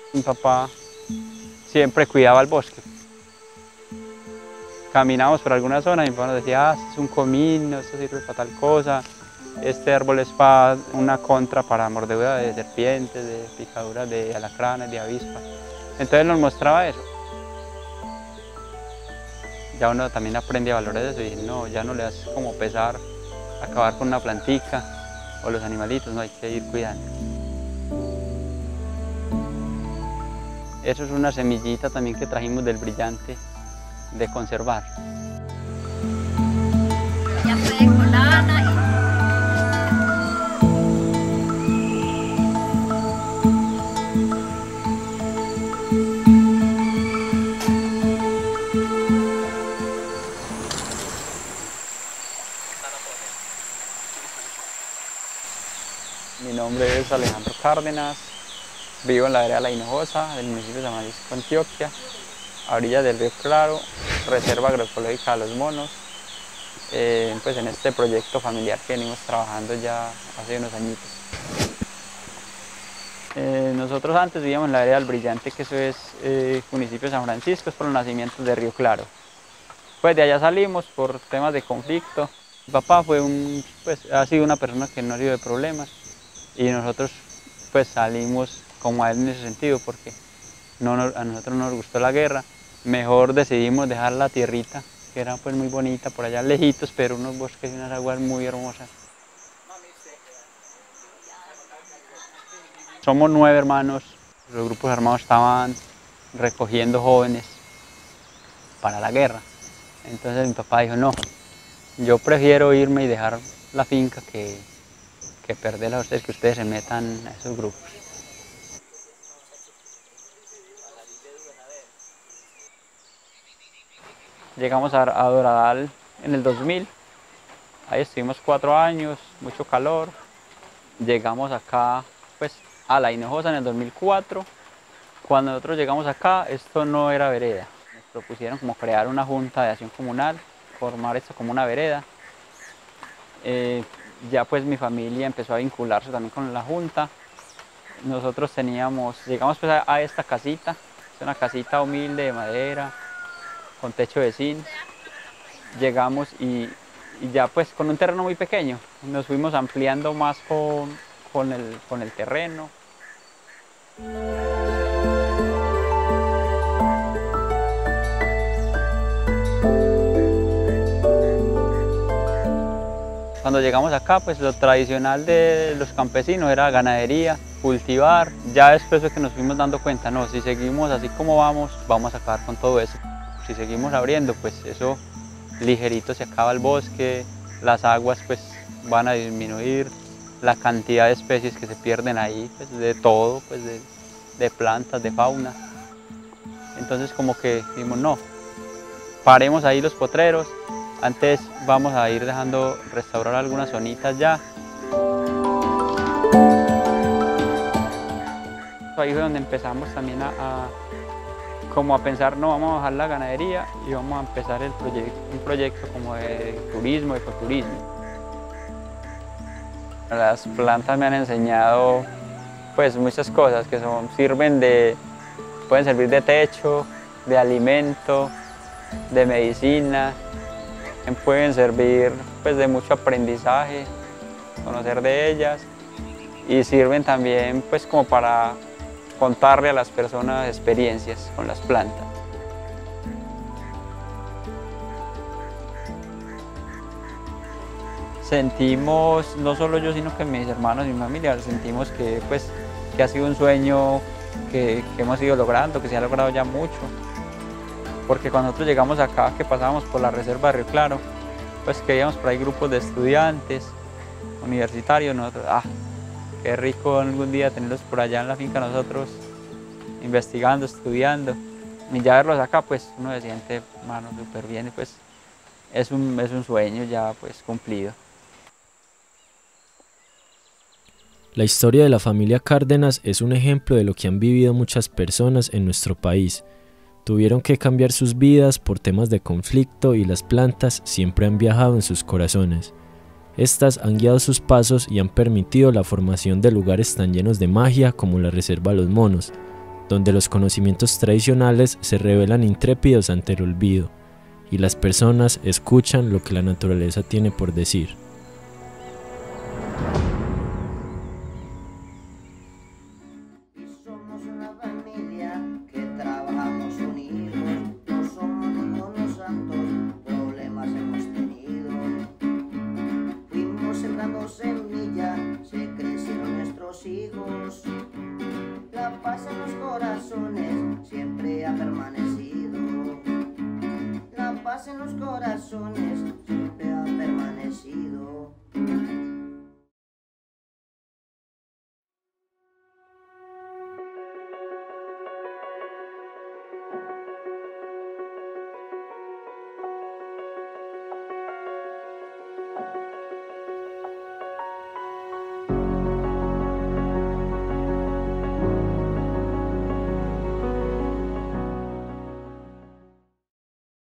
Mi papá siempre cuidaba el bosque. Caminábamos por alguna zona y mi papá nos decía, este es un comino, esto sirve para tal cosa, este árbol es para una contra para mordedura de serpientes, de picaduras de alacranes, de avispas. Entonces nos mostraba eso. Ya uno también aprende a valorar eso y no, ya no le das como pesar acabar con una plantica o los animalitos, no hay que ir cuidando. Eso es una semillita también que trajimos del brillante de conservar. Ya fue con lana Mi nombre es Alejandro Cárdenas, vivo en la vereda La Hinojosa, del municipio de San Francisco, Antioquia, a orillas del río Claro, reserva agroecológica de los monos. Pues en este proyecto familiar que venimos trabajando ya hace unos añitos. Nosotros antes vivíamos en la vereda del Brillante, que eso es municipio de San Francisco, es por los nacimientos de Río Claro. Pues de allá salimos por temas de conflicto. Mi papá ha sido una persona que no ha sido de problemas y nosotros pues salimos como a él en ese sentido porque a nosotros no nos gustó la guerra. Mejor decidimos dejar la tierrita, que era pues muy bonita, por allá lejitos, pero unos bosques y unas aguas muy hermosas. Somos 9 hermanos, los grupos armados estaban recogiendo jóvenes para la guerra. Entonces mi papá dijo, no, yo prefiero irme y dejar la finca que perderla a ustedes, que ustedes se metan a esos grupos. Llegamos a Doradal en el 2000, ahí estuvimos 4 años, mucho calor. Llegamos acá pues, a La Hinojosa en el 2004. Cuando nosotros llegamos acá, esto no era vereda. Nos propusieron como crear una junta de acción comunal, formar esto como una vereda. Ya pues mi familia empezó a vincularse también con la junta. Nosotros llegamos pues a esta casita, es una casita humilde de madera, con techo de zinc. Llegamos y ya pues con un terreno muy pequeño, nos fuimos ampliando más con el terreno. Cuando llegamos acá, pues lo tradicional de los campesinos era ganadería, cultivar. Ya después de que nos fuimos dando cuenta, no, si seguimos así como vamos a acabar con todo eso. Si seguimos abriendo, pues eso ligerito se acaba el bosque, las aguas pues van a disminuir, la cantidad de especies que se pierden ahí, pues de todo, pues de plantas, de fauna. Entonces como que dijimos, no, paremos ahí los potreros. Antes vamos a ir dejando restaurar algunas zonitas ya. Ahí fue donde empezamos también como a pensar, no, vamos a bajar la ganadería y vamos a empezar un proyecto como de turismo, ecoturismo. Las plantas me han enseñado pues muchas cosas que pueden servir de techo, de alimento, de medicina. Pueden servir pues, de mucho aprendizaje, conocer de ellas y sirven también pues, como para contarle a las personas experiencias con las plantas. Sentimos, no solo yo, sino que mis hermanos y mi familia, sentimos que ha sido un sueño que hemos ido logrando, que se ha logrado ya mucho. Porque cuando nosotros llegamos acá, que pasábamos por la reserva de Río Claro, pues que veíamos por ahí grupos de estudiantes, universitarios, nosotros, qué rico algún día tenerlos por allá en la finca nosotros, investigando, estudiando. Y ya verlos acá, pues uno se siente, mano, súper bien y pues es un sueño ya pues cumplido. La historia de la familia Cárdenas es un ejemplo de lo que han vivido muchas personas en nuestro país. Tuvieron que cambiar sus vidas por temas de conflicto y las plantas siempre han viajado en sus corazones. Estas han guiado sus pasos y han permitido la formación de lugares tan llenos de magia como la Reserva Los Monos. donde los conocimientos tradicionales se revelan intrépidos ante el olvido, y las personas escuchan lo que la naturaleza tiene por decir.